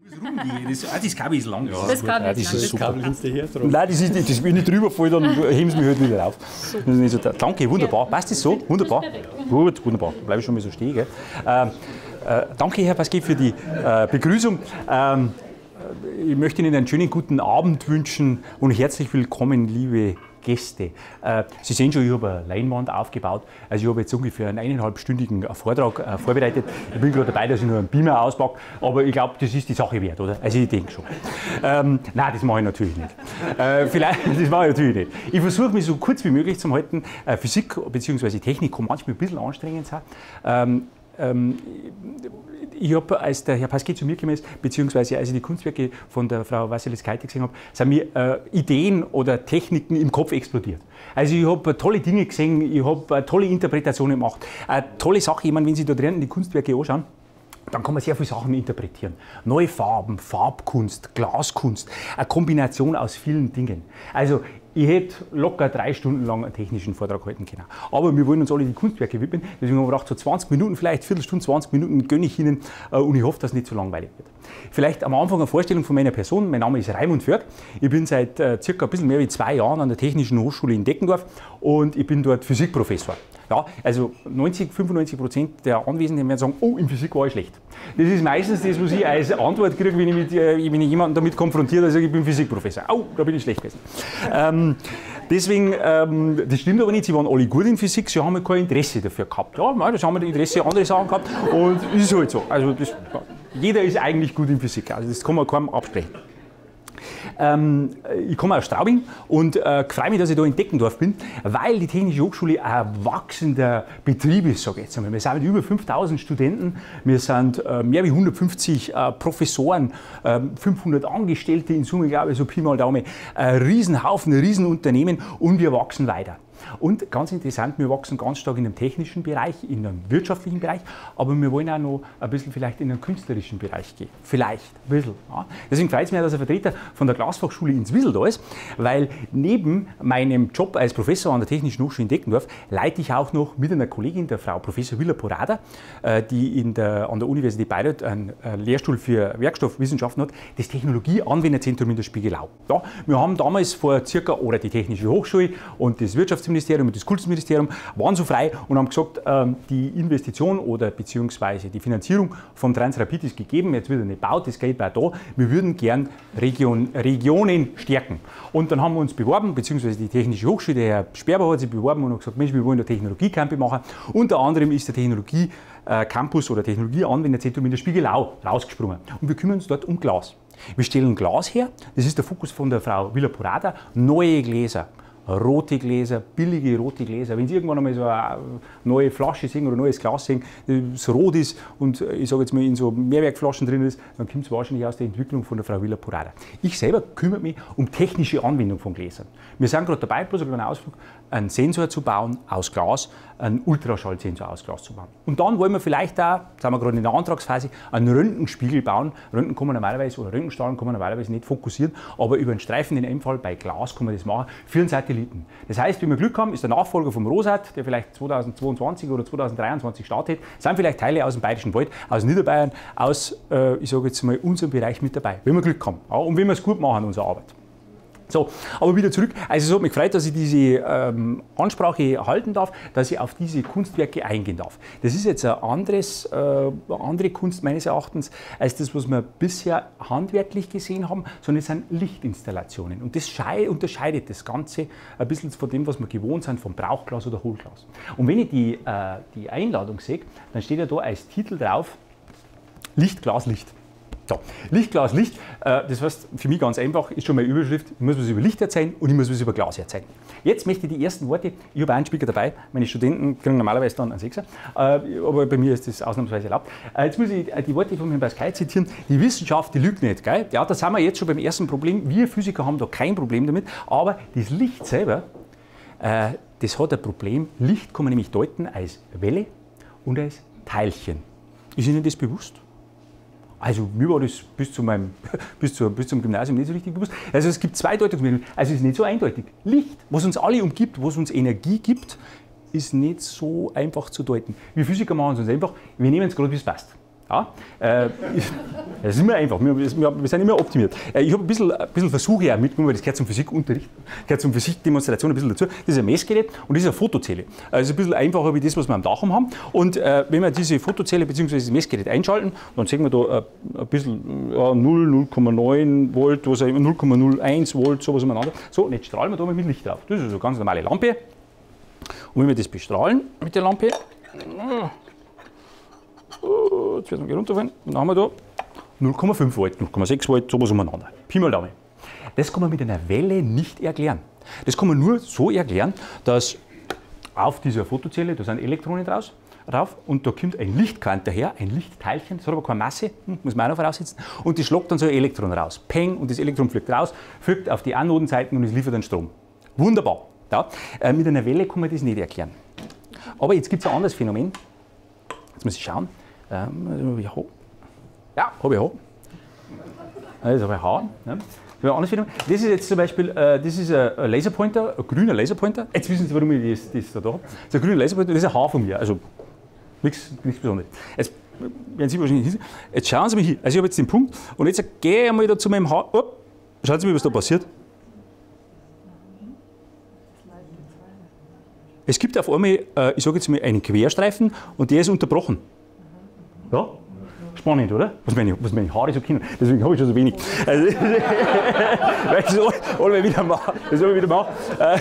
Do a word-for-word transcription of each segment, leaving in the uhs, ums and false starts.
Das, ah, das Kabel ist lang. Ja, das Kabel ja, ist das lang. ist super. Kabel kannst du hertragen. Nein, das ist nicht, das will nicht drüber fallen, dann heben sie mich halt wieder auf. Das ist nicht so, danke, wunderbar. Passt das so? Wunderbar. Gut, wunderbar. Bleibe ich schon mal so stehen. Gell? Ähm, äh, danke, Herr Pasquet, für die äh, Begrüßung. Ähm, ich möchte Ihnen einen schönen guten Abend wünschen und herzlich willkommen, liebe Gäste. Äh, Sie sehen schon, ich habe eine Leinwand aufgebaut. Also ich habe jetzt ungefähr einen eineinhalbstündigen Vortrag äh, vorbereitet. Ich bin gerade dabei, dass ich nur einen Beamer auspacke, aber ich glaube, das ist die Sache wert, oder? Also ich denke schon. Ähm, nein, das mache ich natürlich nicht. Äh, vielleicht, das mache ich natürlich nicht. Ich versuche mich so kurz wie möglich zu halten. Äh, Physik bzw. Technik kann manchmal ein bisschen anstrengend sein. Ähm, ähm, Ich habe, als der Herr Pasquet zu mir gekommen ist, beziehungsweise als ich die Kunstwerke von der Frau Wassilis-Kaite gesehen habe, sind mir äh, Ideen oder Techniken im Kopf explodiert. Also ich habe tolle Dinge gesehen, ich habe tolle Interpretationen gemacht. Eine tolle Sache, ich meine, wenn Sie da drinnen die Kunstwerke anschauen, dann kann man sehr viele Sachen interpretieren. Neue Farben, Farbkunst, Glaskunst, eine Kombination aus vielen Dingen. Also ich hätte locker drei Stunden lang einen technischen Vortrag halten können. Aber wir wollen uns alle die Kunstwerke widmen. Deswegen haben wir gedacht, so zwanzig Minuten, vielleicht Viertelstunde, zwanzig Minuten gönne ich Ihnen und ich hoffe, dass es nicht so langweilig wird. Vielleicht am Anfang eine Vorstellung von meiner Person. Mein Name ist Raimund Förg. Ich bin seit äh, circa ein bisschen mehr wie zwei Jahren an der Technischen Hochschule in Deckendorf und ich bin dort Physikprofessor. Ja, also neunzig, fünfundneunzig Prozent der Anwesenden werden sagen, oh, in Physik war ich schlecht. Das ist meistens das, was ich als Antwort kriege, wenn ich, mit, äh, wenn ich jemanden damit konfrontiere, dass ich, ich bin Physikprofessor. Oh, da bin ich schlecht gewesen. Ähm, deswegen, ähm, das stimmt aber nicht, sie waren alle gut in Physik, sie haben halt kein Interesse dafür gehabt. Ja, das haben wir das Interesse an andere Sachen gehabt und das ist halt so. Also das, jeder ist eigentlich gut in Physik, also das kann man kaum absprechen. Ähm, ich komme aus Straubing und äh, freue mich, dass ich da in Deckendorf bin, weil die Technische Hochschule ein wachsender Betrieb ist, sage ich jetzt einmal. Wir sind mit über fünftausend Studenten, wir sind äh, mehr wie hundertfünfzig äh, Professoren, äh, fünfhundert Angestellte in Summe, glaube ich, so Pi mal Daumen. Ein Riesenhaufen, ein Riesenunternehmen und wir wachsen weiter. Und ganz interessant, wir wachsen ganz stark in dem technischen Bereich, in dem wirtschaftlichen Bereich, aber wir wollen auch noch ein bisschen vielleicht in den künstlerischen Bereich gehen. Vielleicht, ein bisschen. Ja. Deswegen freut es mich, dass ein Vertreter von der Glasfachschule in Zwiesel da ist, weil neben meinem Job als Professor an der Technischen Hochschule in Deckendorf leite ich auch noch mit einer Kollegin, der Frau Professor Villa Porada, die in der, an der Universität Bayreuth einen Lehrstuhl für Werkstoffwissenschaften hat, das Technologie-Anwenderzentrum in der Spiegelau. Ja, wir haben damals vor circa, oder die Technische Hochschule und das Wirtschaftsministerium und das Kultusministerium waren so frei und haben gesagt, die Investition oder beziehungsweise die Finanzierung vom Transrapid ist gegeben, jetzt wird er nicht gebaut, das Geld war da, wir würden gern Region, Regionen stärken. Und dann haben wir uns beworben, beziehungsweise die Technische Hochschule, der Herr Sperber hat sich beworben und hat gesagt, Mensch, wir wollen da Technologie-Campus machen. Unter anderem ist der Technologie-Campus oder Technologie-Anwenderzentrum in der Spiegelau rausgesprungen. Und wir kümmern uns dort um Glas. Wir stellen Glas her, das ist der Fokus von der Frau Villa Porada, neue Gläser. Rote Gläser, billige rote Gläser. Wenn Sie irgendwann einmal so eine neue Flasche sehen oder ein neues Glas sehen, das rot ist und ich sage jetzt mal in so Mehrwerkflaschen drin ist, dann kommt es wahrscheinlich aus der Entwicklung von der Frau Villa Porada. Ich selber kümmere mich um technische Anwendung von Gläsern. Wir sind gerade dabei, bloß einen Ausflug, einen Sensor zu bauen aus Glas, einen Ultraschallsensor aus Glas zu bauen. Und dann wollen wir vielleicht auch, sind wir gerade in der Antragsphase, einen Röntgenspiegel bauen. Röntgen kann man normalerweise, oder Röntgenstrahlen kann man normalerweise nicht fokussieren, aber über einen Streifen in dem Fall bei Glas kann man das machen, für einen Satelliten. Das heißt, wenn wir Glück haben, ist der Nachfolger vom Rosat, der vielleicht zweitausendzweiundzwanzig oder zweitausenddreiundzwanzig startet, sind vielleicht Teile aus dem Bayerischen Wald, aus Niederbayern, aus, äh, ich sage jetzt mal, unserem Bereich mit dabei, wenn wir Glück haben. Ja, und wenn wir es gut machen, unsere Arbeit. So, aber wieder zurück. Also es hat mich gefreut, dass ich diese ähm, Ansprache halten darf, dass ich auf diese Kunstwerke eingehen darf. Das ist jetzt ein anderes, äh, eine andere Kunst meines Erachtens als das, was wir bisher handwerklich gesehen haben, sondern es sind Lichtinstallationen. Und das unterscheidet das Ganze ein bisschen von dem, was wir gewohnt sind, vom Brauchglas oder Hohlglas. Und wenn ich die, äh, die Einladung sehe, dann steht ja da als Titel drauf, Licht, Glas, Licht. So, Licht, Glas, Licht, äh, das heißt für mich ganz einfach, ist schon meine Überschrift, ich muss was über Licht erzählen und ich muss was über Glas erzählen. Jetzt möchte ich die ersten Worte, ich habe einen Speaker dabei, meine Studenten kriegen normalerweise dann einen Sechser, äh, aber bei mir ist das ausnahmsweise erlaubt. Äh, jetzt muss ich die Worte von Herrn Pasquet zitieren, die Wissenschaft, die lügt nicht, gell? Ja, da sind wir jetzt schon beim ersten Problem, wir Physiker haben da kein Problem damit, aber das Licht selber, äh, das hat ein Problem, Licht kann man nämlich deuten als Welle und als Teilchen. Ist Ihnen das bewusst? Also mir war das bis, zu meinem, bis, zu, bis zum Gymnasium nicht so richtig bewusst. Also es gibt zwei Deutungsmöglichkeiten. Also es ist nicht so eindeutig. Licht, was uns alle umgibt, was uns Energie gibt, ist nicht so einfach zu deuten. Wir Physiker machen es uns einfach, wir nehmen es gerade, wie es passt. Ja, äh, das ist immer einfach, wir, wir, wir sind immer optimiert. Äh, ich habe ein bisschen, ein bisschen Versuche auch mitgenommen, weil das gehört zum Physikunterricht, gehört zum Physikdemonstration ein bisschen dazu. Das ist ein Messgerät und das ist eine Fotozelle. Also ein bisschen einfacher wie das, was wir am Dach haben. Und äh, wenn wir diese Fotozelle bzw. das Messgerät einschalten, dann sehen wir da äh, ein bisschen ja, null, null Komma neun Volt, was auch immer, null Komma null eins Volt, sowas umeinander. So, und jetzt strahlen wir da mal mit Licht drauf. Das ist also eine ganz normale Lampe. Und wenn wir das bestrahlen mit der Lampe, jetzt werden wir runterfallen, und dann haben wir da null Komma fünf Volt, null Komma sechs Volt, sowas umeinander. Pi mal Daumen. Das kann man mit einer Welle nicht erklären. Das kann man nur so erklären, dass auf dieser Fotozelle, da sind Elektronen draus, drauf und da kommt ein Lichtquant daher, ein Lichtteilchen, das hat aber keine Masse, muss man auch noch voraussetzen, und das schlägt dann so ein Elektron raus. Peng, und das Elektron fliegt raus, fliegt auf die Anodenseiten und es liefert dann Strom. Wunderbar. Ja, äh, mit einer Welle kann man das nicht erklären. Aber jetzt gibt es ein anderes Phänomen. Jetzt muss ich schauen. Ähm, ja, habe ich auch. Das habe ich auch. Ja. Das, ein anderes Phänomen. Das ist jetzt zum Beispiel äh, das ist ein Laserpointer, ein grüner Laserpointer. Jetzt wissen Sie, warum ich das, das da habe. Das ist ein grüner Laserpointer, das ist ein Haar von mir. Also nichts Besonderes. Jetzt werden Sie wahrscheinlich hin. Jetzt schauen Sie mal hier. Also ich habe jetzt den Punkt und jetzt gehe ich einmal da zu meinem Haar. Oh, schauen Sie mal, was da passiert. Es gibt auf einmal, äh, ich sage jetzt mal, einen Querstreifen und der ist unterbrochen. Ja? Spannend, oder? Was meine, was meine Haare so kennen. Deswegen habe ich schon so wenig. Also, weil ich das alle wieder mache. Das alle wieder mache.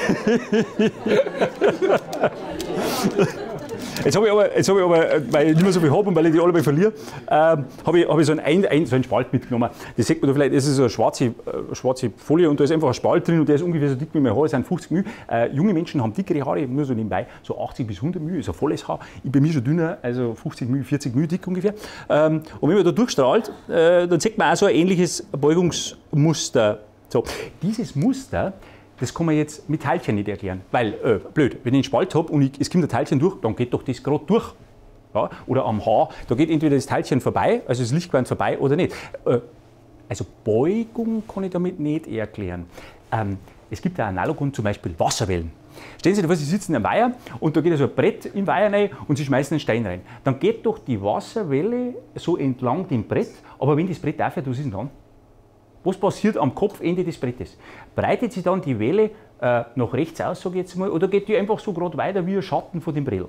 Jetzt habe ich aber, jetzt habe ich aber, weil ich nicht mehr so viel habe und weil ich die alle mal verliere, äh, habe ich, hab ich so, einen, ein, so einen Spalt mitgenommen. Das sieht man da vielleicht, das ist so eine schwarze, äh, schwarze Folie und da ist einfach ein Spalt drin und der ist ungefähr so dick wie mein Haar, das sind fünfzig Mühe. Äh, junge Menschen haben dickere Haare, nur so nebenbei, so achtzig bis hundert Mühe, ist ein volles Haar. Ich bin mir schon dünner, also fünfzig Mühe, vierzig Mühe dick ungefähr. Ähm, und wenn man da durchstrahlt, äh, dann sieht man auch so ein ähnliches Beugungsmuster. So, dieses Muster, das kann man jetzt mit Teilchen nicht erklären, weil, äh, blöd, wenn ich einen Spalt habe und ich, es kommt ein Teilchen durch, dann geht doch das gerade durch. Ja? Oder am Haar, da geht entweder das Teilchen vorbei, also das Lichtquant vorbei oder nicht. Äh, also Beugung kann ich damit nicht erklären. Ähm, es gibt ein Analogon, zum Beispiel Wasserwellen. Stellen Sie sich vor, Sie sitzen am Weiher und da geht so ein Brett im Weiher rein und Sie schmeißen einen Stein rein. Dann geht doch die Wasserwelle so entlang dem Brett, aber wenn das Brett aufhört, was ist denn dann? Was passiert am Kopfende des Brettes? Breitet sich dann die Welle äh, nach rechts aus, sage ich jetzt mal, oder geht die einfach so gerade weiter wie ein Schatten von dem Brett?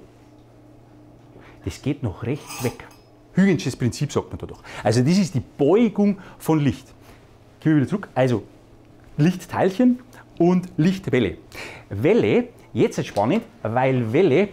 Das geht nach rechts weg. Huygen'sches Prinzip sagt man da doch. Also das ist die Beugung von Licht. Gehen wir wieder zurück. Also Lichtteilchen und Lichtwelle. Welle, jetzt ist spannend, weil Welle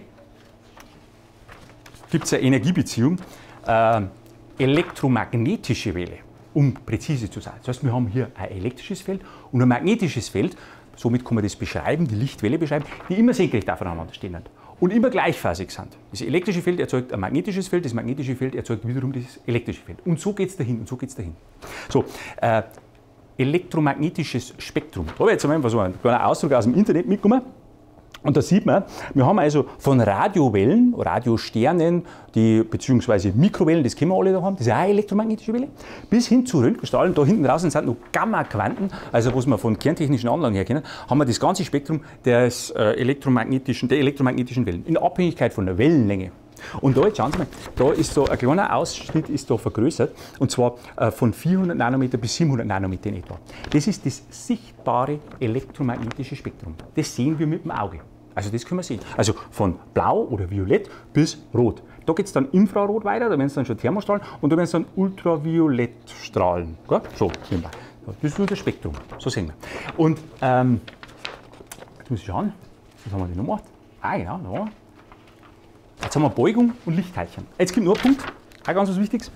gibt es eine Energiebeziehung, äh, elektromagnetische Welle, um präzise zu sein. Das heißt, wir haben hier ein elektrisches Feld und ein magnetisches Feld, somit kann man das beschreiben, die Lichtwelle beschreiben, die immer senkrecht aufeinander stehen und immer gleichphasig sind. Das elektrische Feld erzeugt ein magnetisches Feld, das magnetische Feld erzeugt wiederum das elektrische Feld. Und so geht es dahin und so geht es dahin. So, äh, elektromagnetisches Spektrum. Da habe ich jetzt einfach so einen kleinen Ausdruck aus dem Internet mitgenommen. Und da sieht man, wir haben also von Radiowellen, Radiosternen, die, beziehungsweise Mikrowellen, das kennen wir alle da haben, das ist auch eine elektromagnetische Welle, bis hin zu Röntgenstrahlen, da hinten draußen sind noch Gamma-Quanten, also was wir von kerntechnischen Anlagen her kennen, haben wir das ganze Spektrum des, äh, elektromagnetischen, der elektromagnetischen Wellen, in Abhängigkeit von der Wellenlänge. Und da, jetzt schauen Sie mal, da ist so ein kleiner Ausschnitt ist da vergrößert, und zwar äh, von vierhundert Nanometer bis siebenhundert Nanometer in etwa. Das ist das sichtbare elektromagnetische Spektrum. Das sehen wir mit dem Auge. Also das können wir sehen. Also von blau oder violett bis rot. Da geht es dann Infrarot weiter, da werden es dann schon Thermostrahlen und da werden es dann Ultraviolettstrahlen. Gell? So, sehen wir. Das ist nur das Spektrum. So sehen wir. Und ähm, jetzt muss ich schauen, was haben wir denn noch gemacht? Ah genau, da. Jetzt haben wir Beugung und Lichtteilchen. Jetzt gibt noch ein Punkt, auch ganz was Wichtiges.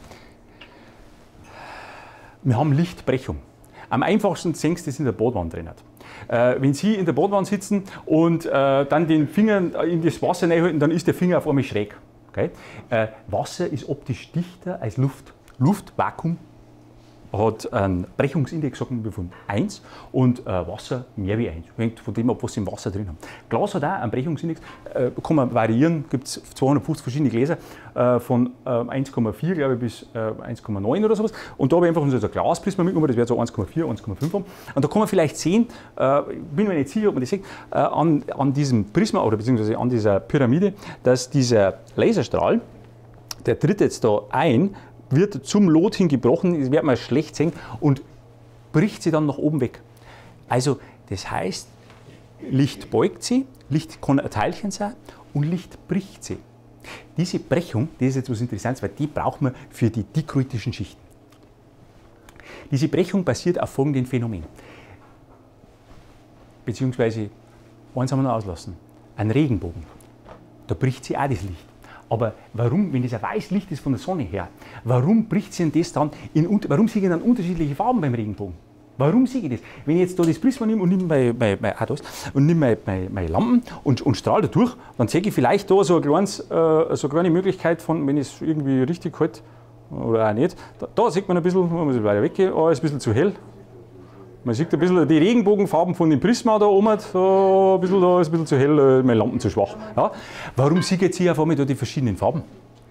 Wir haben Lichtbrechung. Am einfachsten sehen Sie das in der Badwanne drin. Äh, wenn Sie in der Badwanne sitzen und äh, dann den Finger in das Wasser reinhalten, dann ist der Finger auf einmal schräg. Okay? Äh, Wasser ist optisch dichter als Luft. Luft, Vakuum, hat einen Brechungsindex sagen wir, von eins und äh, Wasser mehr wie eins. Hängt von dem ab, was Sie im Wasser drin haben. Glas hat auch einen Brechungsindex, äh, kann man variieren, gibt es zweihundertfünfzig verschiedene Gläser äh, von äh, eins Komma vier glaube ich, bis äh, eins Komma neun oder sowas. Und da habe ich einfach so ein Glasprisma mitgenommen, das wäre so eins Komma vier, eins Komma fünf haben. Und da kann man vielleicht sehen, äh, bin mir nicht sicher, ob man das sieht, äh, an, an diesem Prisma oder beziehungsweise an dieser Pyramide, dass dieser Laserstrahl, der tritt jetzt da ein, wird zum Lot hin gebrochen, das wird man schlecht sehen und bricht sie dann nach oben weg. Also das heißt, Licht beugt sie, Licht kann ein Teilchen sein und Licht bricht sie. Diese Brechung, das ist jetzt was Interessantes, weil die braucht man für die dichroitischen Schichten. Diese Brechung basiert auf folgendem Phänomen. Beziehungsweise, eins haben wir noch auslassen, ein Regenbogen. Da bricht sie auch das Licht. Aber warum, wenn das ein weißes Licht ist von der Sonne her, warum bricht sie denn das dann, in, warum sehe ich dann unterschiedliche Farben beim Regenbogen? Warum sehe ich das? Wenn ich jetzt da das Prisma nehme und nehme meine, meine, meine, ah, und nehme meine, meine, meine Lampen und, und strahle da durch, dann sehe ich vielleicht da so eine, kleines, äh, so eine kleine Möglichkeit von, wenn ich es irgendwie richtig halte, oder auch nicht, da, da sieht man ein bisschen, man muss weiter weggehen, oh, ist ein bisschen zu hell. Man sieht ein bisschen die Regenbogenfarben von dem Prisma da oben, da, ein bisschen, da ist ein bisschen zu hell, meine Lampen zu schwach. Ja? Warum sehe ich jetzt hier auf einmal da die verschiedenen Farben?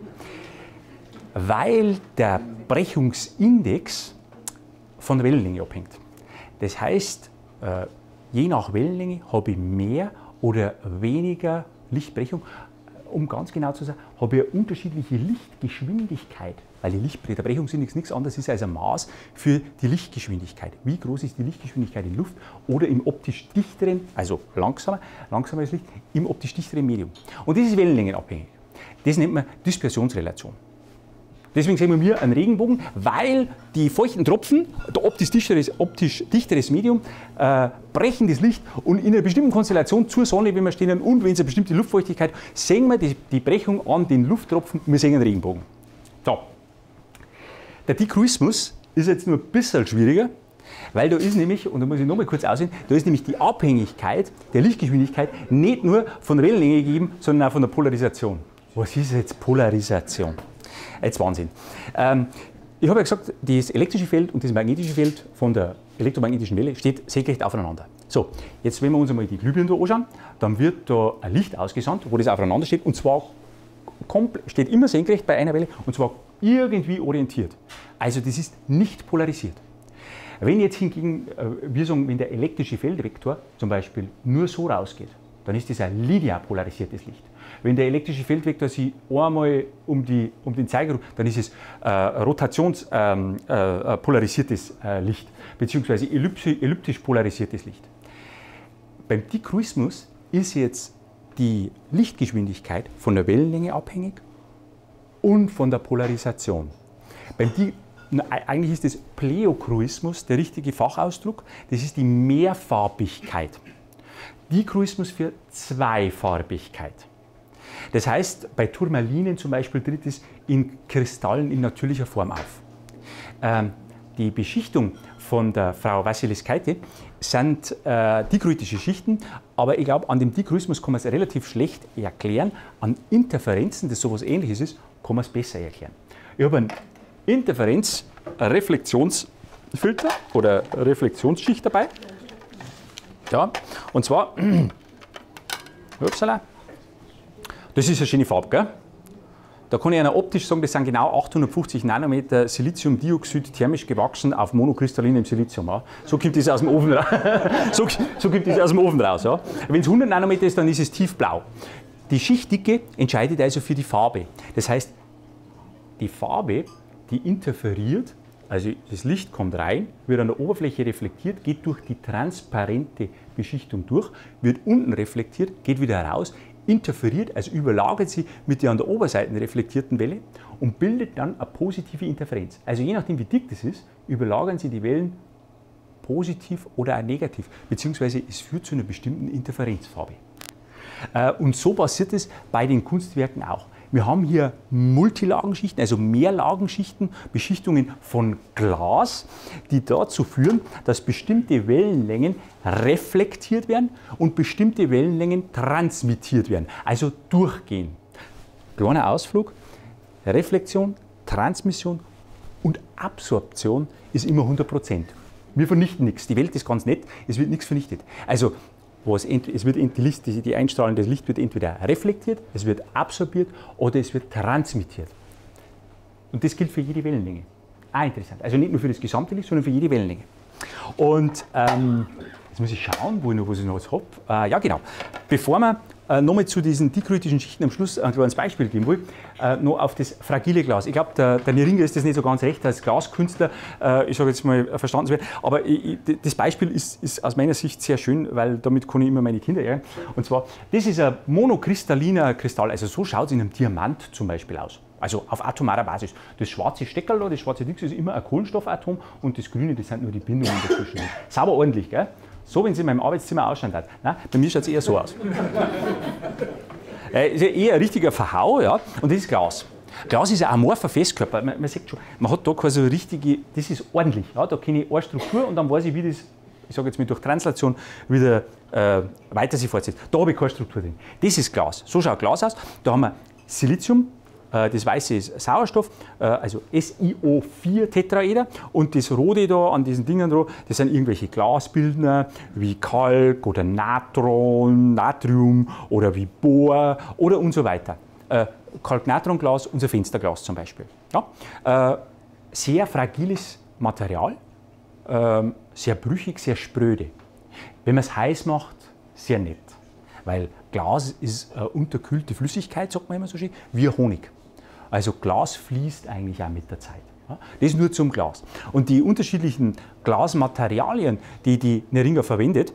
Weil der Brechungsindex von der Wellenlänge abhängt. Das heißt, äh, je nach Wellenlänge habe ich mehr oder weniger Lichtbrechung. Um ganz genau zu sein, habe ich eine unterschiedliche Lichtgeschwindigkeit, weil die Licht, der Brechungsindex nichts anderes ist als ein Maß für die Lichtgeschwindigkeit. Wie groß ist die Lichtgeschwindigkeit in Luft oder im optisch dichteren, also langsamer, langsameres Licht, im optisch dichteren Medium. Und das ist wellenlängenabhängig. Das nennt man Dispersionsrelation. Deswegen sehen wir hier einen Regenbogen, weil die feuchten Tropfen, der optisch dichteres, optisch dichteres Medium, äh, brechen das Licht und in einer bestimmten Konstellation zur Sonne, wenn wir stehen und wenn es eine bestimmte Luftfeuchtigkeit, sehen wir die, die Brechung an den Lufttropfen und wir sehen einen Regenbogen. So. Der Dichroismus ist jetzt nur ein bisschen schwieriger, weil da ist nämlich, und da muss ich nochmal kurz aussehen, da ist nämlich die Abhängigkeit der Lichtgeschwindigkeit nicht nur von der Wellenlänge gegeben, sondern auch von der Polarisation. Was ist jetzt Polarisation? Jetzt Wahnsinn. Ähm, ich habe ja gesagt, das elektrische Feld und das magnetische Feld von der elektromagnetischen Welle steht senkrecht aufeinander. So, jetzt wenn wir uns einmal die Glühbirne anschauen, dann wird da ein Licht ausgesandt, wo das aufeinander steht und zwar steht immer senkrecht bei einer Welle und zwar irgendwie orientiert. Also das ist nicht polarisiert. Wenn jetzt hingegen, wir sagen, wenn der elektrische Feldvektor zum Beispiel nur so rausgeht, dann ist das ein linear polarisiertes Licht. Wenn der elektrische Feldvektor sich einmal um, die, um den Zeiger, dann ist es äh, rotationspolarisiertes äh, äh, Licht, beziehungsweise elliptisch, elliptisch polarisiertes Licht. Beim Dichroismus ist jetzt die Lichtgeschwindigkeit von der Wellenlänge abhängig und von der Polarisation. Beim Di Eigentlich ist das Pleochroismus der richtige Fachausdruck, das ist die Mehrfarbigkeit. Dichroismus für Zweifarbigkeit. Das heißt, bei Turmalinen zum Beispiel tritt es in Kristallen in natürlicher Form auf. Ähm, die Beschichtung von der Frau Wassiliskaite sind äh, dichroitische Schichten, aber ich glaube, an dem Dichroismus kann man es relativ schlecht erklären. An Interferenzen, das so etwas Ähnliches ist, kann man es besser erklären. Ich habe einen Interferenz-Reflexionsfilter oder Reflexionsschicht dabei. Ja, und zwar, upsala, das ist eine schöne Farbe, gell? Da kann ich einer optisch sagen, das sind genau achthundertfünfzig Nanometer Siliziumdioxid thermisch gewachsen auf monokristallinem Silizium. Ja. So kommt das aus dem Ofen raus. so, so kommt das aus dem Ofen raus. Ja. Wenn es hundert Nanometer ist, dann ist es tiefblau. Die Schichtdicke entscheidet also für die Farbe. Das heißt, die Farbe, die interferiert, also das Licht kommt rein, wird an der Oberfläche reflektiert, geht durch die transparente Beschichtung durch, wird unten reflektiert, geht wieder raus, interferiert, also überlagert sie mit der an der Oberseite reflektierten Welle und bildet dann eine positive Interferenz. Also je nachdem wie dick das ist, überlagern sie die Wellen positiv oder auch negativ, beziehungsweise es führt zu einer bestimmten Interferenzfarbe. Und so passiert es bei den Kunstwerken auch. Wir haben hier Multilagenschichten, also Mehrlagenschichten, Beschichtungen von Glas, die dazu führen, dass bestimmte Wellenlängen reflektiert werden und bestimmte Wellenlängen transmittiert werden, also durchgehen. Kleiner Ausflug, Reflexion, Transmission und Absorption ist immer hundert Prozent. Wir vernichten nichts, die Welt ist ganz nett, es wird nichts vernichtet. Also, Was es wird die, Licht, die Einstrahlung des Lichts wird entweder reflektiert, es wird absorbiert oder es wird transmittiert. Und das gilt für jede Wellenlänge. Ah, interessant. Also nicht nur für das gesamte Licht, sondern für jede Wellenlänge. Und ähm, jetzt muss ich schauen, wo ich noch was ich noch habe. Äh, ja, genau. Bevor wir äh, nochmal zu diesen dikrytischen Schichten am Schluss ein kleines Beispiel geben will, äh, noch auf das fragile Glas. Ich glaube, der, der Neringer ist das nicht so ganz recht als Glaskünstler, äh, ich sage jetzt mal verstanden zu werden, aber ich, ich, das Beispiel ist, ist aus meiner Sicht sehr schön, weil damit kann ich immer meine Kinder ärgern. Und zwar, das ist ein monokristalliner Kristall, also so schaut es in einem Diamant zum Beispiel aus. Also auf atomarer Basis. Das schwarze Steckerl, das schwarze Dix ist immer ein Kohlenstoffatom und das grüne, das sind nur die Bindungen dazwischen. Sauber ordentlich, gell? So, wenn es in meinem Arbeitszimmer ausschauen hat. Nein, bei mir schaut es eher so aus. äh, ist ja eher ein richtiger Verhau, ja? Und das ist Glas. Glas ist ein amorpher Festkörper. Man, man sieht schon, man hat da keine so richtige, das ist ordentlich. Ja? Da kenne ich eine Struktur und dann weiß ich, wie das, ich sage jetzt mal durch Translation, wieder äh, weiter sich fortsetzt. Da habe ich keine Struktur drin. Das ist Glas. So schaut Glas aus. Da haben wir Silizium. Das weiße ist Sauerstoff, also S i O vier Tetraeder, und das rote da an diesen Dingen da, das sind irgendwelche Glasbildner wie Kalk oder Natron, Natrium oder wie Bohr oder und so weiter. Kalk-Natron-Glas, unser Fensterglas zum Beispiel. Ja? Sehr fragiles Material, sehr brüchig, sehr spröde. Wenn man es heiß macht, sehr nett, weil Glas ist eine unterkühlte Flüssigkeit, sagt man immer so schön, wie Honig. Also Glas fließt eigentlich auch mit der Zeit. Das nur zum Glas. Und die unterschiedlichen Glasmaterialien, die die Neringer verwendet,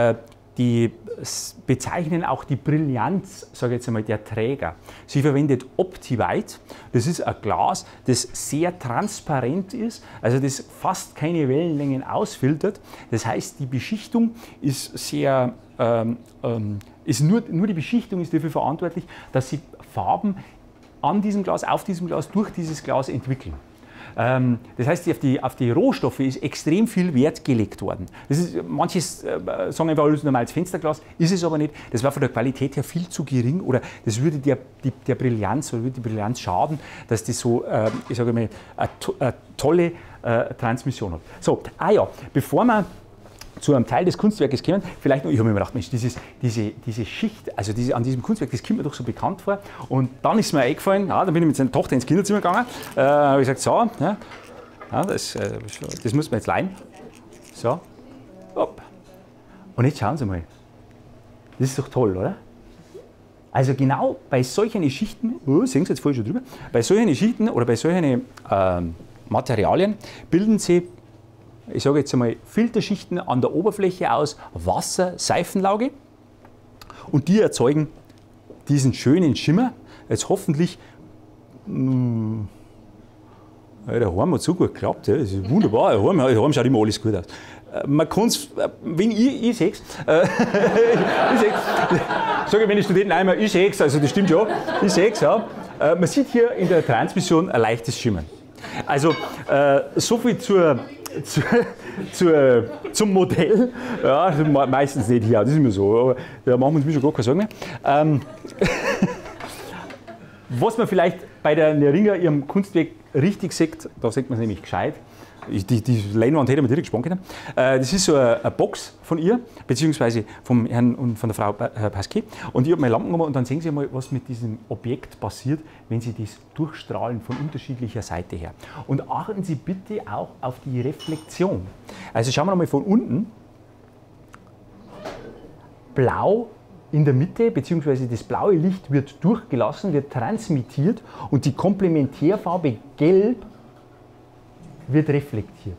die bezeichnen auch die Brillanz, sage ich jetzt einmal, der Träger. Sie verwendet Optivite. Das ist ein Glas, das sehr transparent ist, also das fast keine Wellenlängen ausfiltert. Das heißt, die Beschichtung ist sehr, ähm, ähm, ist nur, nur die Beschichtung ist dafür verantwortlich, dass sie Farben an diesem Glas, auf diesem Glas, durch dieses Glas entwickeln. Ähm, das heißt, auf die, auf die Rohstoffe ist extrem viel Wert gelegt worden. Das ist, manches äh, sagen einfach, das ist ein normales Fensterglas, ist es aber nicht. Das war von der Qualität her viel zu gering, oder das würde der, die, der Brillanz oder würde die Brillanz schaden, dass das so, äh, ich sage mal, eine, to eine tolle äh, Transmission hat. So, ah ja, bevor wir zu einem Teil des Kunstwerkes kommen, vielleicht noch, ich habe mir gedacht, Mensch, dieses, diese, diese Schicht, also diese, an diesem Kunstwerk, das kommt mir doch so bekannt vor. Und dann ist mir eingefallen, ja, dann bin ich mit seiner Tochter ins Kinderzimmer gegangen, äh, habe ich gesagt, so, ja, ja, das, äh, das muss man jetzt leihen. So, hopp. Und jetzt schauen Sie mal, das ist doch toll, oder? Also genau bei solchen Schichten, oh, sehen Sie jetzt vorher schon drüber, bei solchen Schichten oder bei solchen äh, Materialien bilden sie, ich sage jetzt einmal, Filterschichten an der Oberfläche aus Wasser, Seifenlauge, und die erzeugen diesen schönen Schimmer. Jetzt hoffentlich, mh, ja, der Heim hat so gut geklappt, ja, das ist wunderbar, der Heim, der Heim schaut immer alles gut aus. Man kann es, wenn ich, ich sehe es, äh, ich sehe es, sage ich meine Studenten einmal, ich sehe es, also das stimmt schon, ich sehe es, ja. Man sieht hier in der Transmission ein leichtes Schimmern. Also äh, so viel zur Zu, zu, zum Modell, ja, meistens nicht hier, das ist immer so, aber da machen wir uns schon gar keine Sorgen mehr. Ähm, was man vielleicht bei der Neringer ihrem Kunstwerk richtig sieht, da sieht man es nämlich gescheit. Die, die Leinwand hätte man direkt sparen können. Äh, das ist so eine, eine Box von ihr, beziehungsweise vom Herrn und von der Frau Pasquet. Und ich habe meine Lampen gemacht und dann sehen Sie mal, was mit diesem Objekt passiert, wenn Sie das durchstrahlen von unterschiedlicher Seite her. Und achten Sie bitte auch auf die Reflexion. Also schauen wir mal von unten. Blau in der Mitte, beziehungsweise das blaue Licht wird durchgelassen, wird transmittiert, und die Komplementärfarbe Gelb wird reflektiert.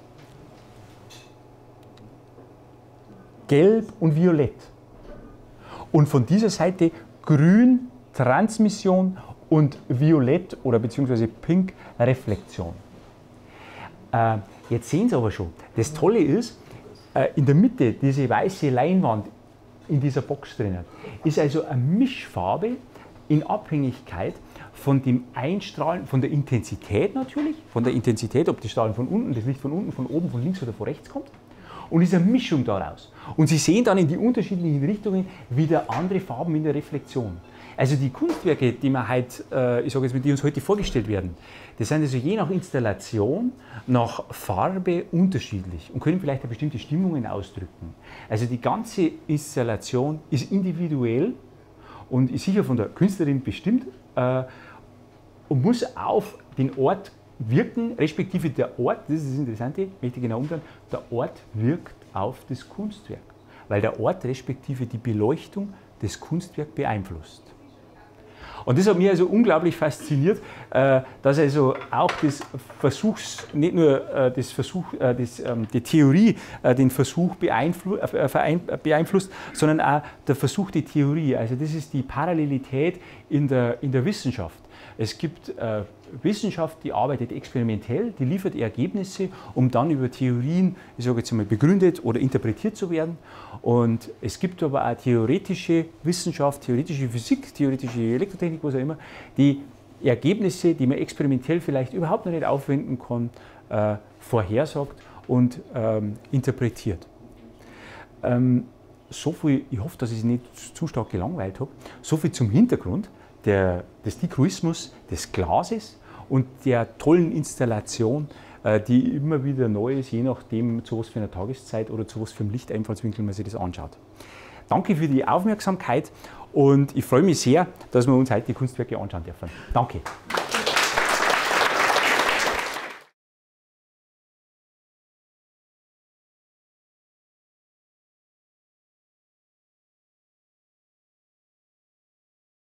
Gelb und Violett. Und von dieser Seite Grün, Transmission, und Violett oder beziehungsweise Pink, Reflexion. Äh, jetzt sehen Sie aber schon, das Tolle ist, äh, in der Mitte, diese weiße Leinwand in dieser Box drinnen, ist also eine Mischfarbe in Abhängigkeit von dem Einstrahlen, von der Intensität natürlich, von der Intensität, ob die Strahlen von unten, das Licht von unten, von oben, von links oder von rechts kommt, und ist eine Mischung daraus. Und Sie sehen dann in die unterschiedlichen Richtungen wieder andere Farben in der Reflexion. Also die Kunstwerke, die, wir heute, äh, ich sage jetzt, die uns heute vorgestellt werden, das sind also je nach Installation, nach Farbe unterschiedlich und können vielleicht bestimmte Stimmungen ausdrücken. Also die ganze Installation ist individuell und ist sicher von der Künstlerin bestimmt, äh, und muss auf den Ort wirken, respektive der Ort, das ist das Interessante, möchte ich genau umdrehen, der Ort wirkt auf das Kunstwerk, weil der Ort respektive die Beleuchtung das Kunstwerk beeinflusst. Und das hat mich also unglaublich fasziniert, dass also auch das Versuchs, nicht nur das Versuch, das, die Theorie den Versuch beeinflusst, sondern auch der Versuch die Theorie. Also das ist die Parallelität in der, in der Wissenschaft. Es gibt äh, Wissenschaft, die arbeitet experimentell, die liefert Ergebnisse, um dann über Theorien, ich sage jetzt mal, begründet oder interpretiert zu werden. Und es gibt aber auch theoretische Wissenschaft, theoretische Physik, theoretische Elektrotechnik, was auch immer, die Ergebnisse, die man experimentell vielleicht überhaupt noch nicht aufwenden kann, äh, vorhersagt und ähm, interpretiert. Ähm, so viel, ich hoffe, dass ich es nicht zu stark gelangweilt habe, so viel zum Hintergrund der, des Dichroismus des Glases und der tollen Installation, äh, die immer wieder neu ist, je nachdem, zu was für einer Tageszeit oder zu was für einem Lichteinfallswinkel man sich das anschaut. Danke für die Aufmerksamkeit und ich freue mich sehr, dass wir uns heute die Kunstwerke anschauen dürfen. Danke.